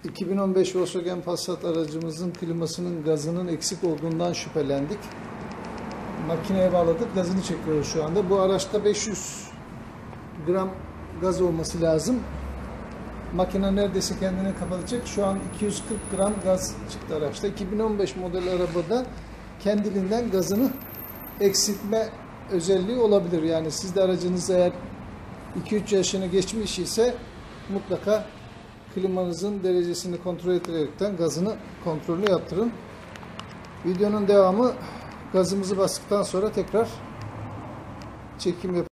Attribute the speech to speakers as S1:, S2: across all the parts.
S1: 2015 Volkswagen Passat aracımızın klimasının gazının eksik olduğundan şüphelendik. Makineye bağladık, gazını çekiyoruz şu anda. Bu araçta 500 gram gaz olması lazım. Makine neredeyse kendini kapatacak. Şu an 240 gram gaz çıktı araçta. 2015 model arabada kendiliğinden gazını eksiltme özelliği olabilir. Yani siz de aracınız eğer 2-3 yaşını geçmiş ise mutlaka klimanızın derecesini kontrol ederekten gazını kontrolünü yaptırın. Videonun devamı, gazımızı bastıktan sonra tekrar çekim yapalım.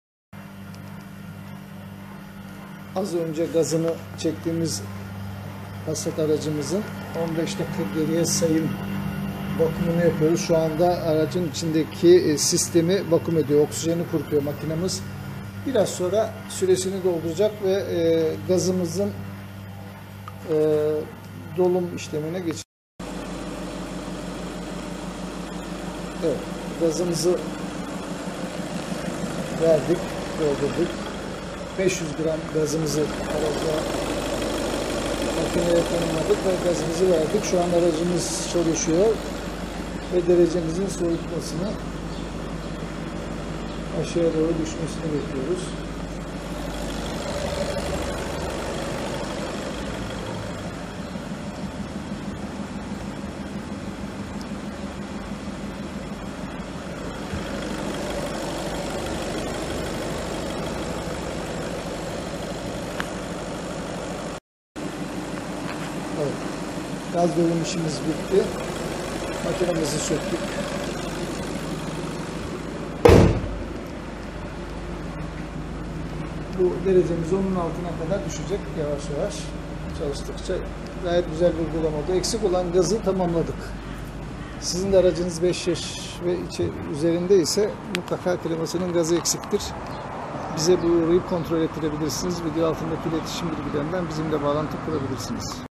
S1: Az önce gazını çektiğimiz Passat aracımızın 15 dakika geriye sayım bakımını yapıyoruz. Şu anda aracın içindeki sistemi vakum ediyor, oksijeni kurutuyor makinemiz. Biraz sonra süresini dolduracak ve gazımızın dolum işlemine geçecek. Evet, gazımızı verdik, doldurduk. 500 gram gazımızı araca makineye konumladık ve gazımızı verdik. Şu an aracımız çalışıyor ve derecemizin soğutmasını, aşağıya doğru düşmesini bekliyoruz. Evet, gaz dolum işimiz bitti. Makinemizi söktük. Bu derecemiz onun altına kadar düşecek yavaş yavaş çalıştıkça. Gayet güzel bir uygulama oldu. Eksik olan gazı tamamladık. Sizin de aracınız 5 yaş ve üzerinde ise mutlaka klimasının gazı eksiktir. Bize bu uğrayıp kontrol ettirebilirsiniz. Video altındaki iletişim bilgilerinden bizimle bağlantı kurabilirsiniz.